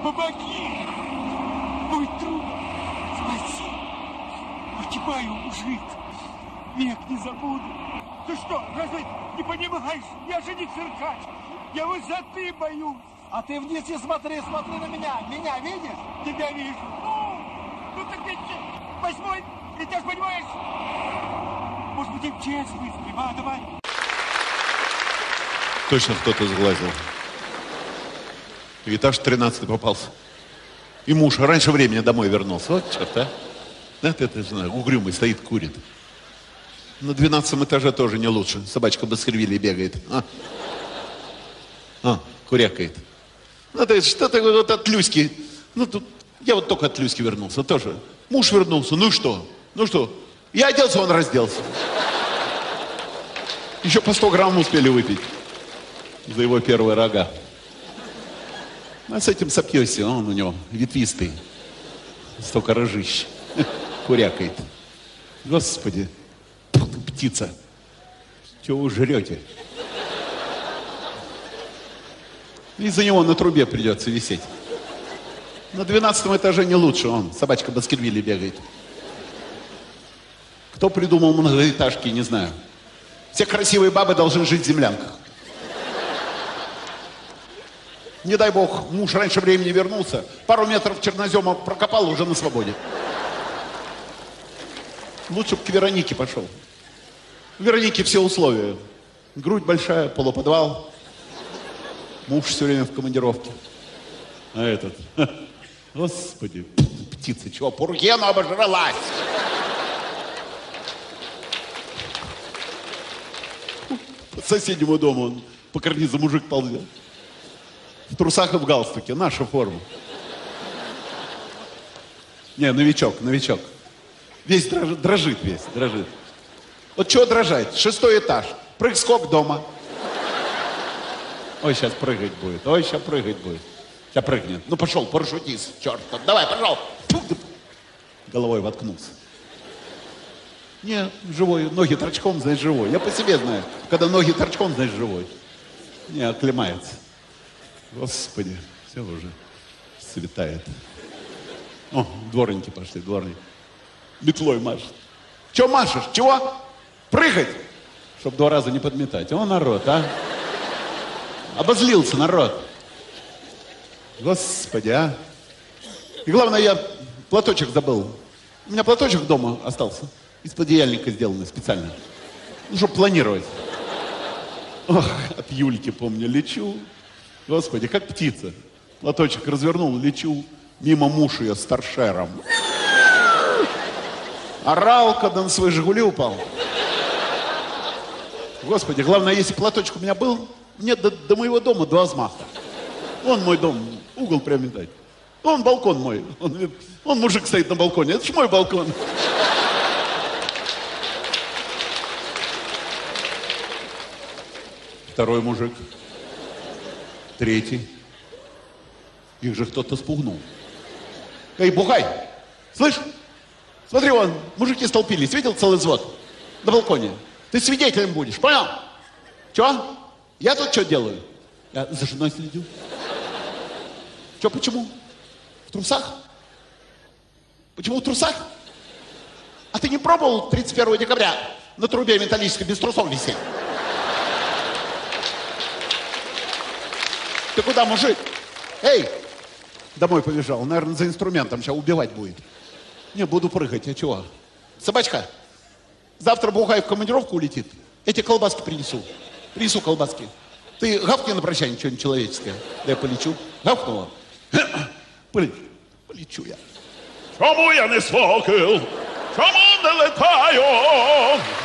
Помоги! Мой друг, спаси! Погибаю, мужик, век не забуду. Ты что, разве не понимаешь? Я же не циркач, я высоты боюсь. А ты вниз не смотри, смотри на меня. Меня видишь? Тебя вижу. Ну так ведь восьмой этаж, понимаешь? Может быть, МЧС вызовем, а? Давай. Точно кто-то сглазил. Этаж 13 попался. И муж раньше времени домой вернулся. Вот черт, а. Да, ты знаю, угрюмый стоит, курит. На 12 этаже тоже не лучше. Собачка Баскервилей бегает. Курякает. Ну, это что-то вот от Люськи. Ну, тут я вот только от Люськи вернулся тоже. Муж вернулся. Ну что? Ну что? Я оделся, он разделся. Еще по 100 грамм успели выпить. За его первые рога. А с этим сопьешься, он у него ветвистый. Столько рожищ. Курякает. Господи. Птица. Чего вы жрете? Из-за него на трубе придется висеть. На 12 этаже не лучше, он, собачка Баскервилей бегает. Кто придумал многоэтажки, не знаю. Все красивые бабы должны жить в землянках. Не дай бог, муж раньше времени вернулся, пару метров чернозема прокопал, уже на свободе. Лучше бы к Веронике пошел. У Вероники все условия. Грудь большая, полуподвал. Муж все время в командировке. А этот, господи, птица, чего, по руке она обожралась. По соседнему дому он по карнизу мужик ползет. В трусах и в галстуке, наша форма. Не, новичок. Весь дрожит весь. Вот чего дрожать? 6-й этаж. Прыг-скок дома. Ой, сейчас прыгать будет. Сейчас прыгнет. Ну, пошел, парашютист, черт. Давай, пошел. Головой воткнулся. Не, живой. Ноги торчком, значит, живой. Я по себе знаю. Когда ноги торчком, значит, живой. Не, оклемается. Господи, все уже светает. О, дворники пошли, дворники. Метлой машет. Че машешь? Чего? Прыгать? Чтоб 2 раза не подметать. О, народ, а? Обозлился народ. Господи, а? И главное, я платочек забыл. У меня платочек дома остался. Из подъяльника сделанный специально. Ну, чтобы планировать. Ох, от Юльки, помню, лечу. Господи, как птица. Платочек развернул, лечу. Мимо муж ее с торшером. Орал, когда на свои «Жигули» упал. Господи, главное, если платочек у меня был, мне до моего дома 2 взмаха. Вон мой дом, угол прям видать. Вон балкон мой. Он мужик стоит на балконе. Это ж мой балкон. Второй мужик. 3. Их же кто-то спугнул. Эй, Бугай, слышь? Смотри, вон, мужики столпились. Видел целый взвод? На балконе. Ты свидетелем будешь, понял? Чё? Я тут что делаю? Я за женой следил. Чё, почему? В трусах? Почему в трусах? А ты не пробовал 31 декабря на трубе металлической без трусов висеть? Ты куда, мужик? Эй! Домой побежал. Наверное, за инструментом. Сейчас убивать будет. Не, буду прыгать. А чего? Собачка, завтра Бугай в командировку улетит. Эти колбаски принесу. Принесу колбаски. Ты гавкни на прощание что-нибудь человеческое. Да я полечу. Гавкнула? Полечу я. Чому я не сокіл? Чому не летаю?